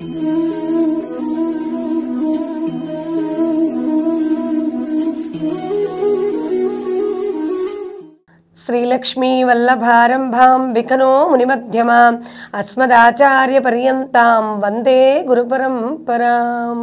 శ్రీలక్ష్మీ వల్లభారంభాం వికనో మునిమధ్యమాం అస్మదాచార్యపర్యంతాం వందే గురుపరంపరాం.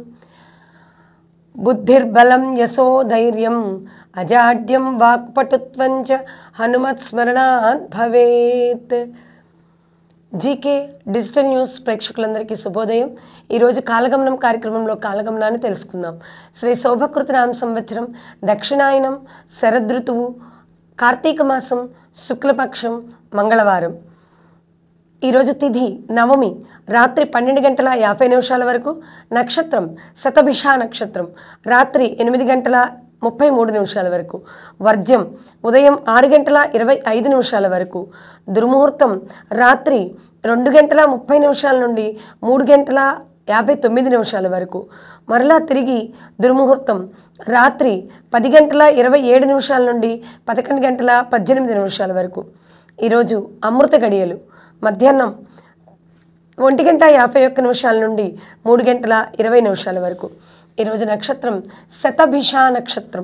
బుద్ధిర్బలం యశోధైర్యం అజాడ్యం వాక్పటుత్వం చ హనుమత్స్మరణాత్ భవేత్. GK digital news ప్రేక్షకులందరికీ శుభోదయం. ఈరోజు కాలగమనం కార్యక్రమంలో కాలగమనాన్ని తెలుసుకుందాం. శ్రీ శోభకృత నామ సంవత్సరం, దక్షిణాయనం, శరదృతువు, కార్తీక మాసం, శుక్లపక్షం, మంగళవారం. ఈరోజు తిథి నవమి, రాత్రి 12 గంటల 50 నిమిషాల వరకు. నక్షత్రం శతభిష నక్షత్రం, రాత్రి 8 గంటల 33 నిమిషాల వరకు. వర్జ్యం ఉదయం 6 గంటల 25 నిమిషాల వరకు. దుర్ముహూర్తం రాత్రి 2 గంటల 30 నిమిషాల నుండి 3 గంటల 59 నిమిషాల వరకు. మరలా తిరిగి దుర్ముహూర్తం రాత్రి 10 గంటల 27 నిమిషాల నుండి 11 గంటల 18 నిమిషాల వరకు. ఈరోజు అమృత గడియలు మధ్యాహ్నం 1 గంట 51 నిమిషాల నుండి 3 గంటల 20 నిమిషాల వరకు. ఈరోజు నక్షత్రం శతభిష నక్షత్రం.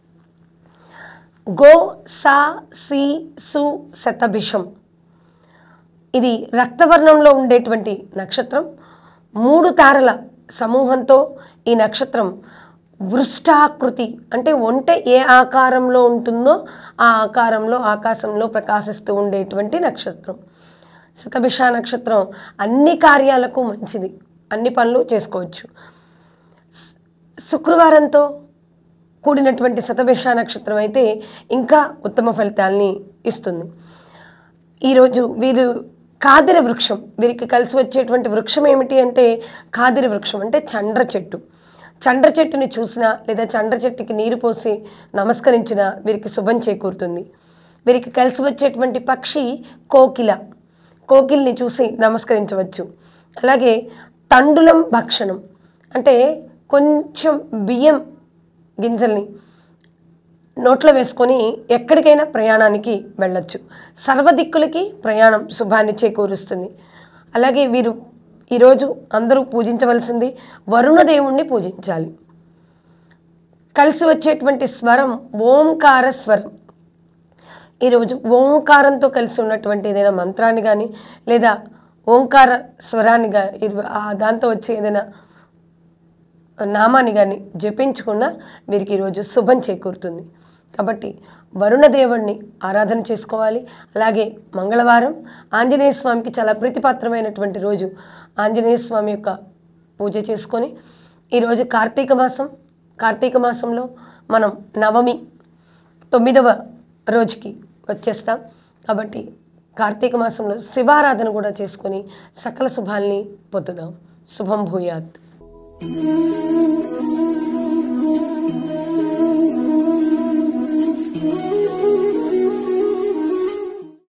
గో సా సి సు శతభిషం. ఇది రక్తవర్ణంలో ఉండేటువంటి నక్షత్రం. 3 తారల సమూహంతో ఈ నక్షత్రం వృష్టాకృతి, అంటే ఒంటె ఏ ఆకారంలో ఉంటుందో ఆ ఆకారంలో ఆకాశంలో ప్రకాశిస్తూ ఉండేటువంటి నక్షత్రం శతభిష నక్షత్రం. అన్ని కార్యాలకు మంచిది, అన్ని పనులు చేసుకోవచ్చు. శుక్రవారంతో కూడినటువంటి శతభిష నక్షత్రం అయితే ఇంకా ఉత్తమ ఫలితాలని ఇస్తుంది. ఈరోజు వీరు కాదిర వృక్షం, వీరికి కలిసి వచ్చేటువంటి వృక్షం ఏమిటి అంటే కాదిర వృక్షం, అంటే చండ్ర చెట్టు. చండ్ర చెట్టుని చూసినా లేదా చండ్ర చెట్టుకి నీరు పోసి నమస్కరించినా వీరికి శుభం చేకూరుతుంది. వీరికి కలిసి వచ్చేటువంటి పక్షి కోకిల, కోకిల్ని చూసి నమస్కరించవచ్చు. అలాగే తండులం భక్షణం, అంటే కొంచెం బియ్యం గింజల్ని నోట్లో వేసుకొని ఎక్కడికైనా ప్రయాణానికి వెళ్ళొచ్చు. సర్వదిక్కులకి ప్రయాణం శుభాన్ని చేకూరుస్తుంది. అలాగే వీరు ఈరోజు అందరూ పూజించవలసింది వరుణదేవుణ్ణి పూజించాలి. కలిసి వచ్చేటువంటి స్వరం ఓంకార స్వరం. ఈరోజు ఓంకారంతో కలిసి ఉన్నటువంటి ఏదైనా మంత్రాన్ని కానీ లేదా ఓంకార స్వరాన్ని దాంతో వచ్చే ఏదైనా నామాన్ని కానీ జపించకుండా వీరికి ఈరోజు శుభం చేకూరుతుంది. కాబట్టి వరుణదేవుణ్ణి ఆరాధన చేసుకోవాలి. అలాగే మంగళవారం ఆంజనేయ స్వామికి చాలా ప్రీతిపాత్రమైనటువంటి రోజు. ఆంజనేయ స్వామి యొక్క పూజ చేసుకొని ఈరోజు కార్తీక మాసం, కార్తీక మాసంలో మనం నవమి 9వ రోజుకి వచ్చేస్తాం. కాబట్టి కార్తీక మాసంలో శివారాధన కూడా చేసుకొని సకల శుభాల్ని పొందుదాం. శుభం భూయాత్.